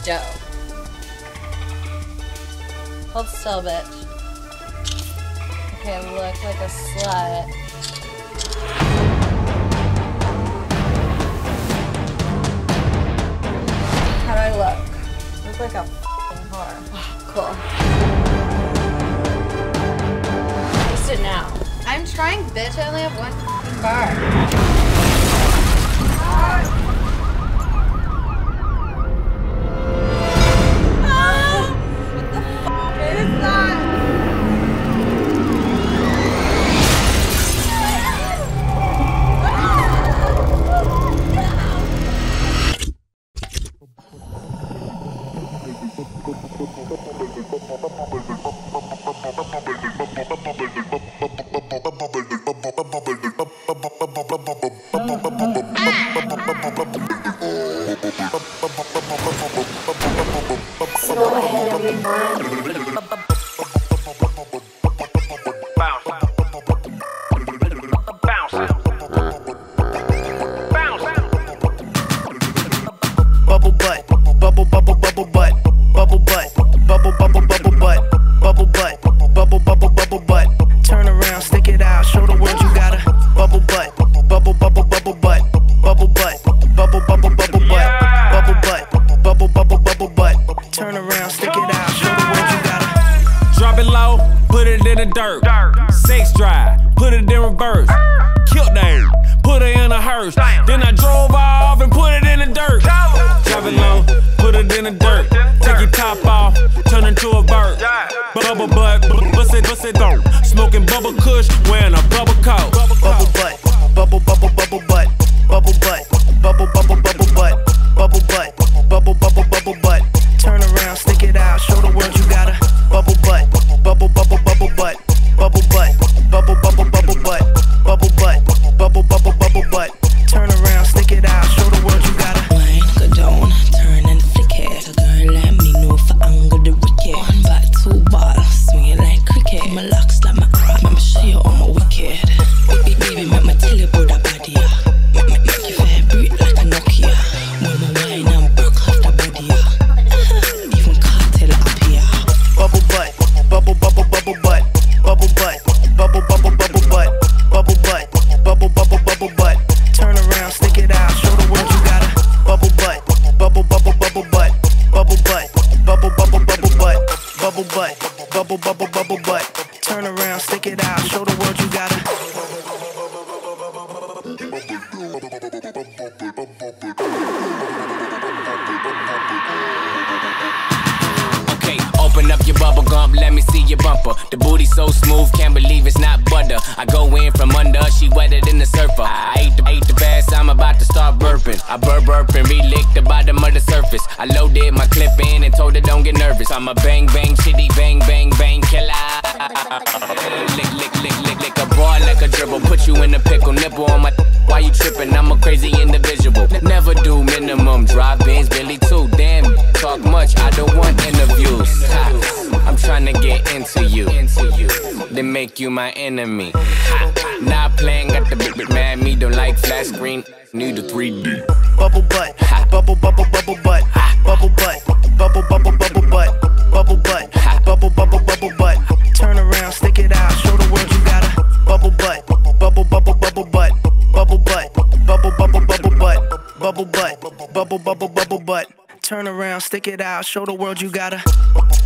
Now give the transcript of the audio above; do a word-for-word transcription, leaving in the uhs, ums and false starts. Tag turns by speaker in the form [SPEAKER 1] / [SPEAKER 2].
[SPEAKER 1] dough. Hold still, bitch. Okay, look like a slut. How do I look? Look like a f***ing whore. Cool. Taste it now. I'm trying, bitch. I only have one f***ing bar.
[SPEAKER 2] Bubble butt, bubble bubble bubble butt, bubble butt, bubble bubble bubble butt, bubble butt, bubble bubble bubble butt. Turn around, stick it out, show the world you got a bubble butt, bubble bubble bubble butt, bubble butt, bubble bubble bubble butt, bubble butt, bubble bubble bubble butt. Turn around, stick it out, show the world you got a.
[SPEAKER 3] Drop it low, put it in the dirt. Sex drive, put it in reverse. Killed that, put it in a hearse. Then I drove off and put it in the dirt. Drop it low, put it in the dirt. Take your top off, turn into a bird. Bubble butt, bust it, bust it dope. Smoking bubble kush, wearing a bubble coat.
[SPEAKER 2] Bubble butt, bubble bubble bubble butt, bubble butt, bubble bubble bubble butt, bubble butt, bubble bubble bubble butt. Turn around, stick it out, show the world you got a bubble butt, bubble bubble bubble butt, bubble butt, bubble bubble bubble butt, bubble butt, bubble bubble bubble butt. Turn around, stick it out, show the world you got a
[SPEAKER 4] wine, go down, turn and flick it. A girl let me know for angle the wicked. One back, two ball, swing it like cricket. My locks like my crap, I'ma show you all my wicked. Baby, baby, make me tell you about that body, yeah. Make, make, make you vibrate like a Nokia. When my wine and broke off the body, yeah. Even cartel up here.
[SPEAKER 2] bubble butt, bubble bubble bubble butt, bubble butt, bubble bubble bubble butt, bubble butt, bubble bubble bubble butt. Turn around, stick it out, show the world you got a bubble butt, bubble bubble bubble butt, bubble butt, bubble bubble bubble butt, bubble butt, bubble bubble bubble butt. Turn around, stick it out, show the world you got a.
[SPEAKER 3] Okay, open up your bubble gum, let me see your bumper. The booty so smooth, can't believe it's not butter. I go in from under, she wetter than the surfer. I ate the, ate the bass, I'm about to start burping. I burp burp and re-lick the bottom of the surface. I loaded my clip in and told her don't get nervous. I'm a bang bang shitty bang bang bang killer. Lick lick lick lick lick a ball like a dribble. Put you in a pickle, nipple on my. Why you tripping? I'm a crazy individual. Never do minimum drive-ins, Billy too. Damn, talk much, I don't want interviews. Ha, I'm trying to get into you, then make you my enemy. Ha, not playing, got the big big mad. Me don't like flat screen, need a three D.
[SPEAKER 2] Bubble butt, bubble bubble bubble butt, bubble butt, bubble bubble bubble butt, bubble butt, bubble bubble bubble butt. Turn around, stick it out, show the world you got a bubble butt, bubble bubble bubble butt, bubble butt, bubble bubble bubble butt, bubble butt, bubble bubble bubble butt. Turn around, stick it out, show the world you got a.